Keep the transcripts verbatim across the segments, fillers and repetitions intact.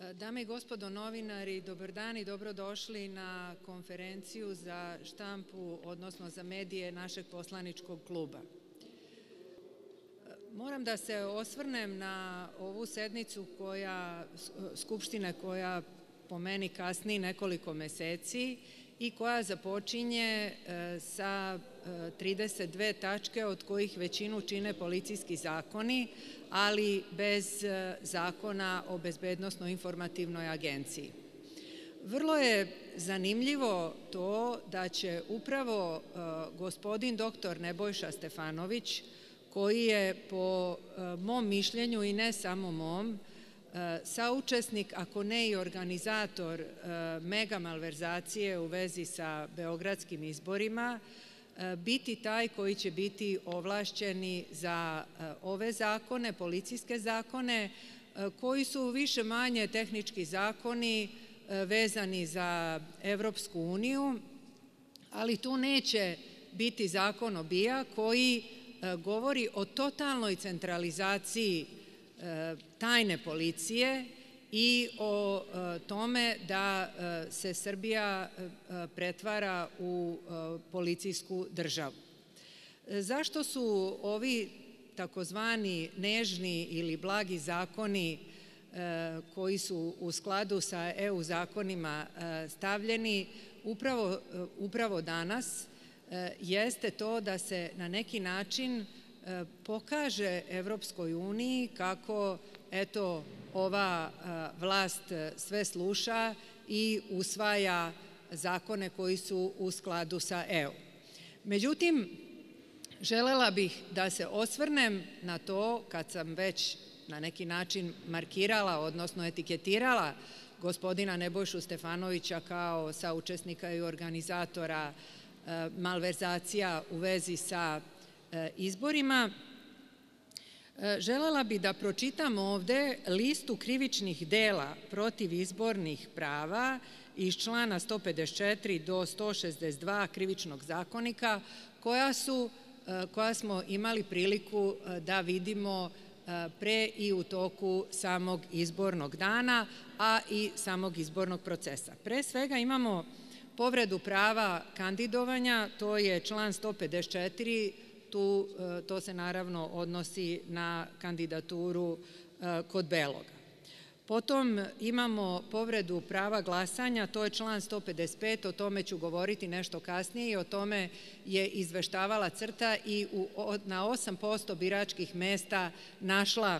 Dame i gospodo novinari, dobar dan i dobrodošli na konferenciju za štampu, odnosno za medije našeg poslaničkog kluba. Moram da se osvrnem na ovu sednicu koja, Skupštine koja po meni kasni nekoliko meseci i koja započinje sa trideset dve tačke, od kojih većinu čine policijski zakoni, ali bez zakona o bezbednosno-informativnoj agenciji. Vrlo je zanimljivo to da će upravo gospodin doktor Nebojša Stefanović, koji je po mom mišljenju i ne samo mom, saučesnik, ako ne i organizator mega malverzacije u vezi sa beogradskim izborima, biti taj koji će biti ovlašćeni za ove zakone, policijske zakone, koji su više manje tehnički zakoni vezani za Evropsku uniju, ali tu neće biti zakon o B I A koji govori o totalnoj centralizaciji tajne policije i o tome da se Srbija pretvara u policijsku državu. Zašto su ovi takozvani nežni ili blagi zakoni koji su u skladu sa E U zakonima stavljeni upravo, upravo danas, jeste to da se na neki način pokaže Evropskoj uniji kako, eto, ova vlast sve sluša i usvaja zakone koji su u skladu sa E U. Međutim, želela bih da se osvrnem na to, kad sam već na neki način markirala, odnosno etiketirala gospodina Nebojšu Stefanovića kao saučesnika i organizatora malverzacija u vezi sa izborima, želela bih da pročitam ovde listu krivičnih dela protiv izbornih prava iz člana sto pedeset četiri do sto šezdeset dva Krivičnog zakonika, koja su, koja smo imali priliku da vidimo pre i u toku samog izbornog dana, a i samog izbornog procesa. Pre svega imamo povredu prava kandidovanja, to je član sto pedeset četiri, tu, to se naravno odnosi na kandidaturu kod Beloga. Potom imamo povredu prava glasanja, to je član sto pedeset pet, o tome ću govoriti nešto kasnije i o tome je izveštavala CRTA i u, na osam posto biračkih mesta našla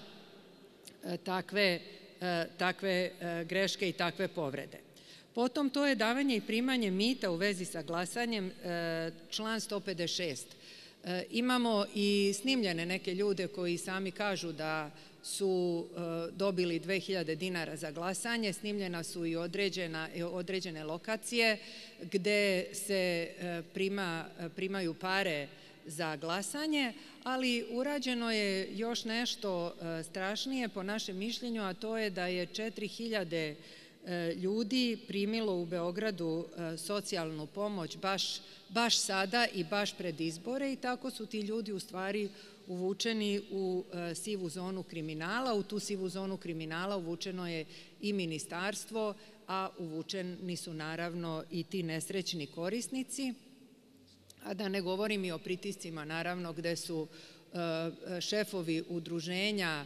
takve, takve greške i takve povrede. Potom to je davanje i primanje mita u vezi sa glasanjem, član sto pedeset šest. Imamo i snimljene neke ljude koji sami kažu da su dobili dve hiljade dinara za glasanje, snimljena su i određena, određene lokacije gde se prima, primaju pare za glasanje, ali urađeno je još nešto strašnije po našem mišljenju, a to je da je četiri hiljade ljudi primilo u Beogradu socijalnu pomoć baš, baš sada i baš pred izbore i tako su ti ljudi u stvari uvučeni u sivu zonu kriminala. U tu sivu zonu kriminala uvučeno je i ministarstvo, a uvučeni su naravno i ti nesrećni korisnici, a da ne govorim i o pritiscima naravno gde su šefovi udruženja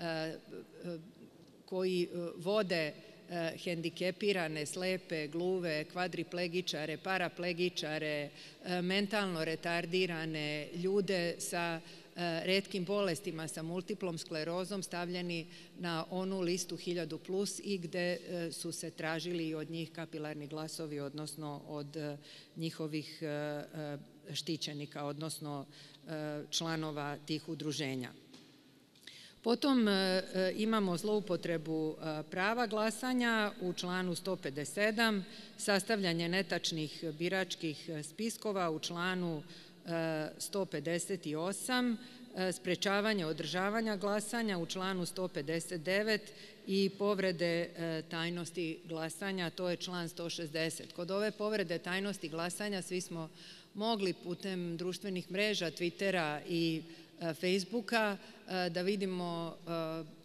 koji vode hendikepirane, slepe, gluve, kvadriplegičare, paraplegičare, mentalno retardirane, ljude sa retkim bolestima, sa multiplom sklerozom stavljeni na onu listu hiljadu plus i gde su se tražili i od njih kapilarni glasovi, odnosno od njihovih štićenika, odnosno članova tih udruženja. Potom imamo zloupotrebu prava glasanja u članu sto pedeset sedam, sastavljanje netačnih biračkih spiskova u članu sto pedeset osam, sprečavanje održavanja glasanja u članu sto pedeset devet i povrede tajnosti glasanja, to je član sto šezdeset. Kod ove povrede tajnosti glasanja svi smo mogli putem društvenih mreža, Twittera i Facebooka da vidimo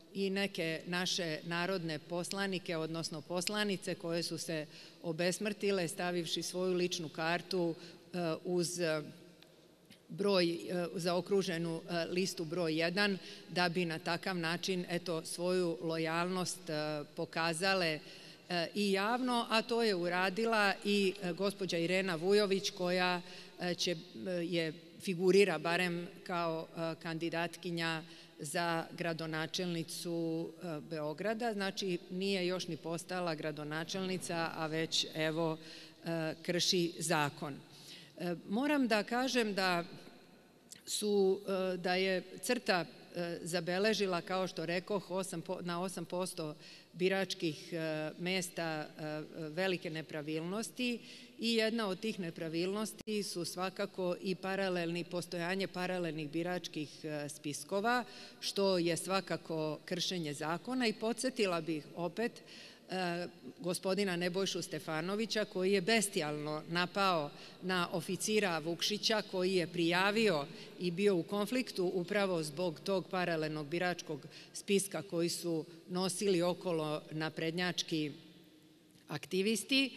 i neke naše narodne poslanike, odnosno poslanice koje su se obesmrtile stavivši svoju ličnu kartu uz broj, zaokruženu listu broj jedan, da bi na takav način eto svoju lojalnost pokazale i javno, a to je uradila i gospođa Irena Vujović koja će, je figurira barem kao kandidatkinja za gradonačelnicu Beograda, znači nije još ni postala gradonačelnica, a već evo krši zakon. Moram da kažem da su, da je CRTA zabeležila, kao što rekoh, na osam posto biračkih mesta velike nepravilnosti i jedna od tih nepravilnosti su svakako i paralelni, postojanje paralelnih biračkih spiskova, što je svakako kršenje zakona i podsjetila bih opet gospodina Nebojšu Stefanovića koji je bestijalno napao na oficira Vukšića koji je prijavio i bio u konfliktu upravo zbog tog paralelnog biračkog spiska koji su nosili okolo naprednjački aktivisti.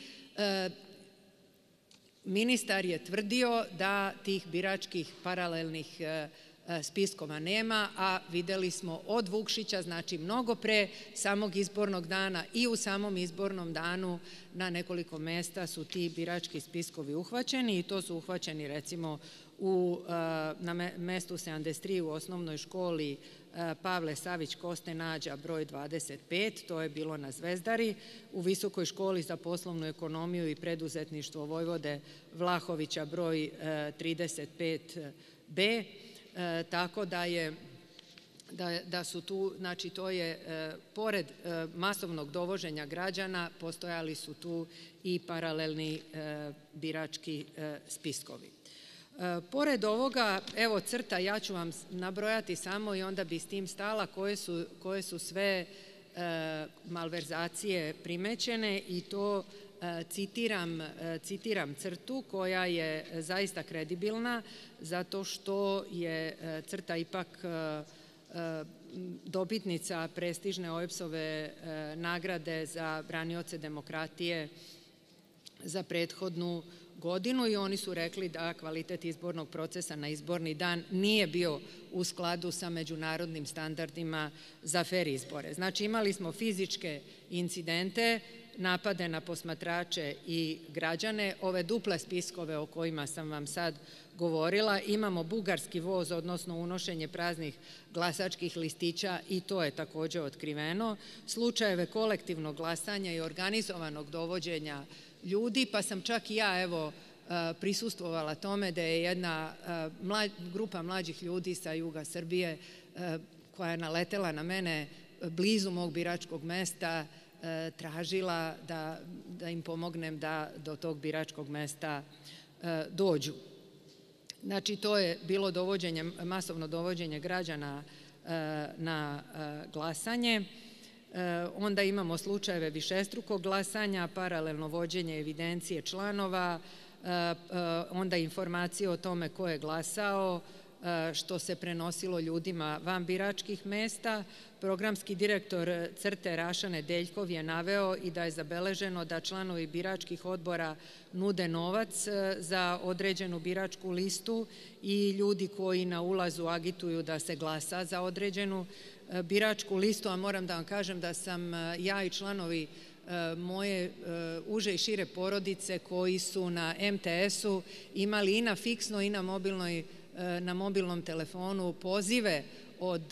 Ministar je tvrdio da tih biračkih paralelnih spiskova nema, a videli smo od Vukšića, znači mnogo pre samog izbornog dana i u samom izbornom danu na nekoliko mesta su ti birački spiskovi uhvaćeni i to su uhvaćeni recimo u, na mestu sedamdeset tri u osnovnoj školi Pavle Savić Koste Nađa broj dvadeset pet, to je bilo na Zvezdari, u Visokoj školi za poslovnu ekonomiju i preduzetništvo Vojvode Vlahovića broj trideset pet B, E, tako da je, da, da su tu, znači to je, e, pored e, masovnog dovoženja građana, postojali su tu i paralelni e, birački e, spiskovi. E, pored ovoga, evo CRTA, ja ću vam nabrojati samo i onda bi s tim stala koje su, koje su sve e, malverzacije primećene i to Citiram, citiram CRTU koja je zaista kredibilna zato što je CRTA ipak dobitnica prestižne O E B S-ove nagrade za branioce demokratije za prethodnu godinu i oni su rekli da kvalitet izbornog procesa na izborni dan nije bio u skladu sa međunarodnim standardima za fer izbore. Znači imali smo fizičke incidente, napade na posmatrače i građane, ove duple spiskove o kojima sam vam sad govorila, imamo bugarski voz, odnosno unošenje praznih glasačkih listića i to je takođe otkriveno, slučajeve kolektivnog glasanja i organizovanog dovođenja ljudi, pa sam čak i ja evo prisustvovala tome da je jedna grupa mlađih ljudi sa juga Srbije koja je naletela na mene blizu mog biračkog mesta tražila da, da im pomognem da do tog biračkog mesta dođu. Znači, to je bilo dovođenje, masovno dovođenje građana na glasanje. Onda imamo slučajeve višestrukog glasanja, paralelno vođenje evidencije članova, onda informacije o tome ko je glasao, što se prenosilo ljudima van biračkih mesta. Programski direktor CRTE Raša Nedeljkov je naveo i da je zabeleženo da članovi biračkih odbora nude novac za određenu biračku listu i ljudi koji na ulazu agituju da se glasa za određenu biračku listu, a moram da vam kažem da sam ja i članovi moje uže i šire porodice koji su na M T S-u imali i na fiksnoj i na mobilnoj na mobilnom telefonu pozive od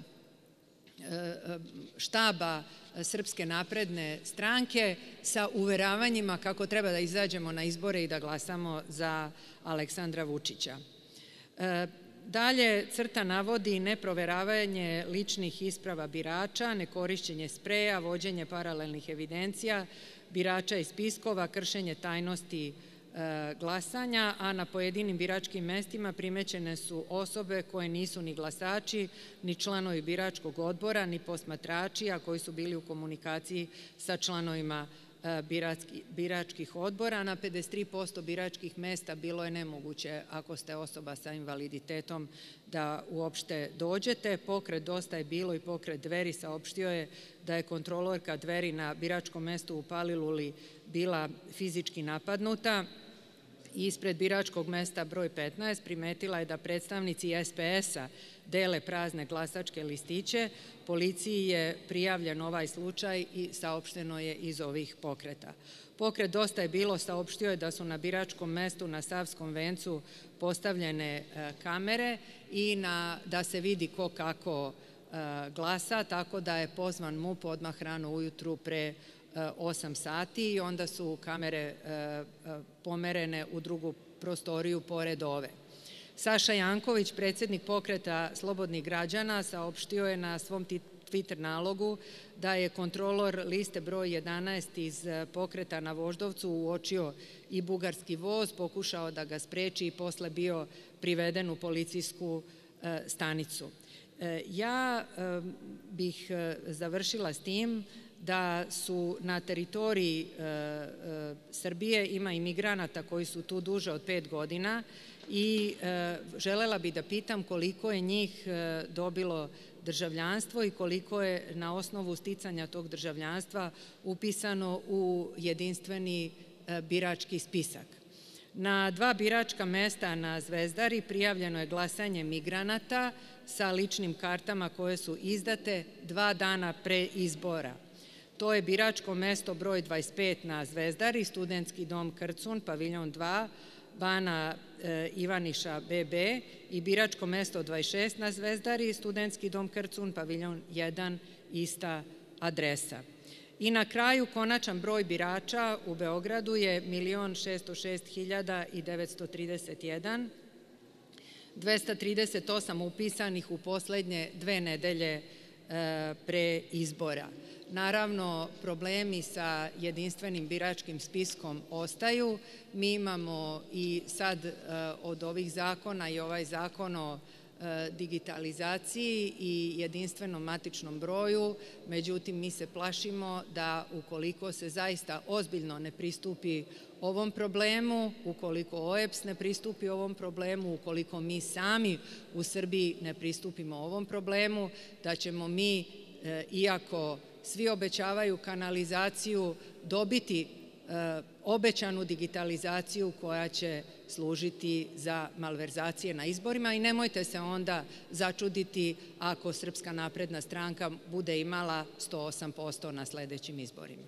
štaba Srpske napredne stranke sa uveravanjima kako treba da izađemo na izbore i da glasamo za Aleksandra Vučića. Dalje, CRTA navodi neproveravanje ličnih isprava birača, nekorišćenje spreja, vođenje paralelnih evidencija, birača iz spiskova, kršenje tajnosti glasanja, a na pojedinim biračkim mestima primećene su osobe koje nisu ni glasači, ni članovi biračkog odbora, ni posmatrači, a koji su bili u komunikaciji sa članovima biračkih odbora. Na pedeset tri posto biračkih mesta bilo je nemoguće, ako ste osoba sa invaliditetom, da uopšte dođete. Pokret Dosta je bilo i pokret Dveri saopštio je da je kontrolorka Dveri na biračkom mestu u Paliluli bila fizički napadnuta. Ispred biračkog mesta broj petnaest primetila je da predstavnici S P S-a dele prazne glasačke listiće. Policiji je prijavljen ovaj slučaj i saopšteno je iz ovih pokreta. Pokret Dosta je bilo saopštio je da su na biračkom mestu na Savskom vencu postavljene kamere i da se vidi ko kako glasa, tako da je pozvan M U P odmah rano ujutru pre osam sati i onda su kamere pomerene u drugu prostoriju pored ove. Saša Janković, predsjednik pokreta Slobodnih građana, saopštio je na svom Twitter nalogu da je kontrolor liste broj jedanaest iz pokreta na Voždovcu uočio i bugarski voz, pokušao da ga spreči i posle bio priveden u policijsku stanicu. Ja bih završila s tim da su na teritoriji Srbije ima imigranata koji su tu duže od pet godina i želela bih da pitam koliko je njih dobilo državljanstvo i koliko je na osnovu sticanja tog državljanstva upisano u jedinstveni birački spisak. Na dva biračka mesta na Zvezdari prijavljeno je glasanje migranata sa ličnim kartama koje su izdate dva dana pre izbora. To je biračko mesto broj dvadeset pet na Zvezdari, Studentski dom Krcun, paviljon dva, Bana Ivaniša B B i biračko mesto dvadeset šest na Zvezdari, Studentski dom Krcun, paviljon jedan, ista adresa. I na kraju konačan broj birača u Beogradu je milion šesto šest hiljada devetsto trideset jedan, dvesta trideset osam upisanih u poslednje dve nedelje pre izbora. Naravno, problemi sa jedinstvenim biračkim spiskom ostaju. Mi imamo i sad od ovih zakona i ovaj zakon o digitalizaciji i jedinstvenom matičnom broju, međutim mi se plašimo da ukoliko se zaista ozbiljno ne pristupi ovom problemu, ukoliko O E B S ne pristupi ovom problemu, ukoliko mi sami u Srbiji ne pristupimo ovom problemu, da ćemo mi, iako svi obećavaju kanalizaciju, dobiti obećanu digitalizaciju koja će služiti za malverzacije na izborima i nemojte se onda začuditi ako Srpska napredna stranka bude imala sto osam posto na sledećim izborima.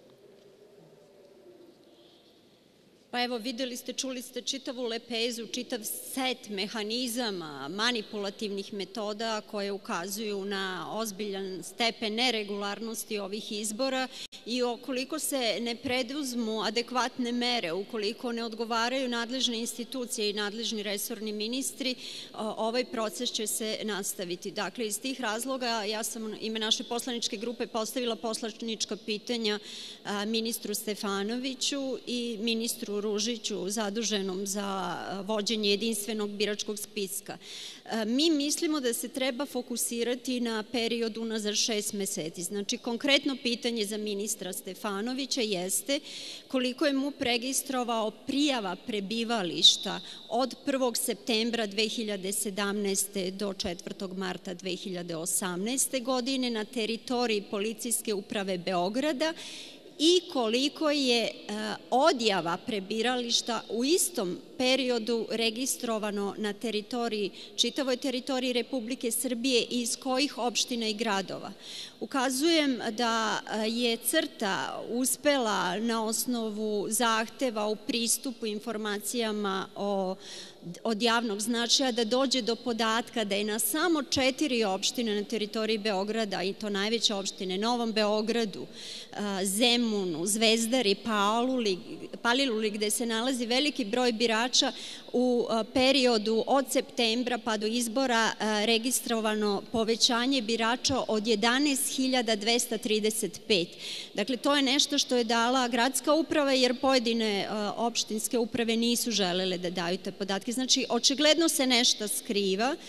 Pa evo, videli ste, čuli ste čitavu lepezu, čitav set mehanizama, manipulativnih metoda koje ukazuju na ozbiljan stepen neregularnosti ovih izbora i ukoliko se ne preduzmu adekvatne mere, ukoliko ne odgovaraju nadležne institucije i nadležni resorni ministri, ovaj proces će se nastaviti. Dakle, iz tih razloga ja sam ime naše poslaničke grupe postavila poslanička pitanja ministru Stefanoviću i ministru Ružiću, zaduženom za vođenje jedinstvenog biračkog spiska. Mi mislimo da se treba fokusirati na period unazad šest meseci. Znači, konkretno pitanje za ministra Stefanovića jeste koliko je M U P registrovao prijava prebivališta od prvog septembra dve hiljade sedamnaeste. do četvrtog marta dve hiljade osamnaeste. godine na teritoriji Policijske uprave Beograda i koliko je odjava prebivališta u istom periodu registrovano na teritoriji, čitavoj teritoriji Republike Srbije i iz kojih opština i gradova. Ukazujem da je CRTA uspela na osnovu zahteva u pristupu informacijama od javnog značaja da dođe do podatka da je na samo četiri opštine na teritoriji Beograda, i to najveće opštine, Novom Beogradu, Zemunu, Zvezdari, Paliluli, gde se nalazi veliki broj birača, u periodu od septembra pa do izbora registrovano povećanje birača od jedanaest hiljada dvesta trideset pet. Dakle, to je nešto što je dala gradska uprava, jer pojedine opštinske uprave nisu želele da daju te podatke. Znači, očigledno se nešto skriva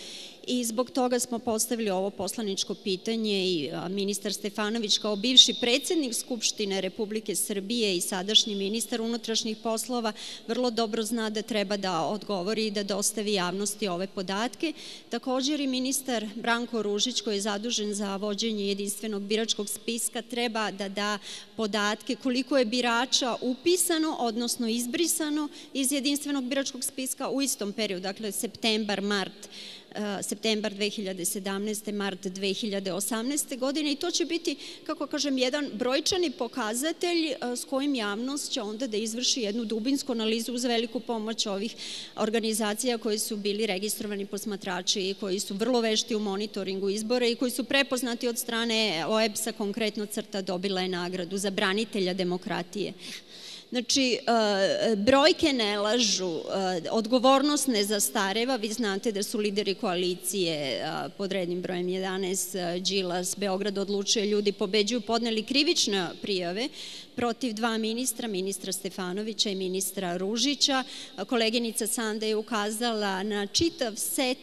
i zbog toga smo postavili ovo poslaničko pitanje i ministar Stefanović kao bivši predsednik Skupštine Republike Srbije i sadašnji ministar unutrašnjih poslova vrlo dobro zna da treba da odgovori i da dostavi javnosti ove podatke. Također i ministar Branko Ružić, koji je zadužen za vođenje jedinstvenog biračkog spiska, treba da da podatke koliko je birača upisano, odnosno izbrisano iz jedinstvenog biračkog spiska u istom periodu, dakle septembar, mart, septembar dve hiljade sedamnaeste. mart dve hiljade osamnaeste. godine i to će biti, kako kažem, jedan brojčani pokazatelj s kojim javnost će onda da izvrši jednu dubinsku analizu uz veliku pomoć ovih organizacija koji su bili registrovani posmatrači i koji su vrlo vešti u monitoringu izbora i koji su prepoznati od strane O E B S-a, konkretno CRTA dobila je nagradu za branitelja demokratije. Znači, brojke ne lažu, odgovornost ne zastareva, vi znate da su lideri koalicije pod rednim brojem jedanaest, Đilas, Beograd odlučuje, ljudi pobeđuju, podneli krivične prijave protiv dva ministra, ministra Stefanovića i ministra Ružića. Koleginica Sanda je ukazala na čitav set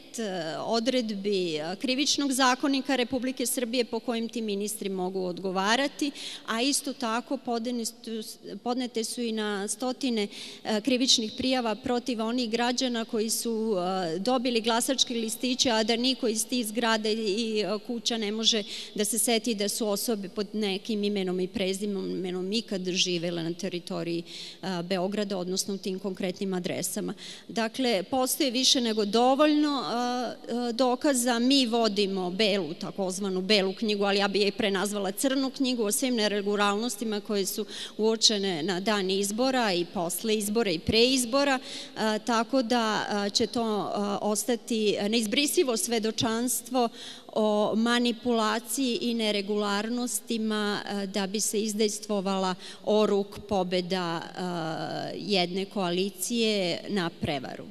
odredbi Krivičnog zakonika Republike Srbije po kojim ti ministri mogu odgovarati, a isto tako podnete su i na stotine krivičnih prijava protiv onih građana koji su dobili glasačke listiće, a da niko iz tih zgrada i kuća ne može da se seti da su osobe pod nekim imenom i prezimenom ikad živele na teritoriji Beograda, odnosno u tim konkretnim adresama. Dakle, postoje više nego dovoljno dokaza. Mi vodimo belu, takozvanu belu knjigu, ali ja bih je prenazvala crnu knjigu o svim neregularnostima koje su uočene na dan izbora i posle izbora i pre izbora, tako da će to ostati neizbrisivo svedočanstvo o manipulaciji i neregularnostima da bi se izdejstvovala oruk pobeda jedne koalicije na prevaru.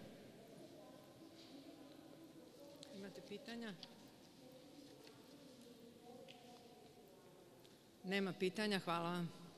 Imate pitanja? Nema pitanja, hvala vam.